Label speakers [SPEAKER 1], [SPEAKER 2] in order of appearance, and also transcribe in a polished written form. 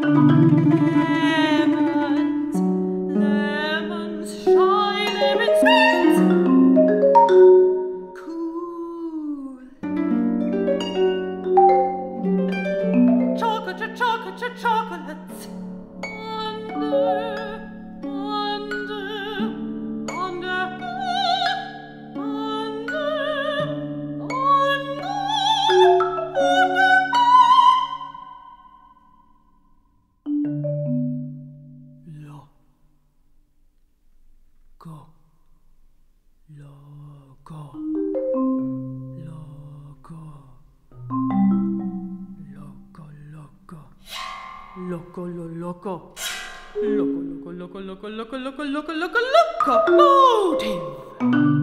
[SPEAKER 1] Lemons, lemons, shy lemons, sweet. Cool. Chocolate, chocolate, chocolates. Loco, loco, loco, loco, loco, loco, loco, loco, loco, loco, loco, locomotive.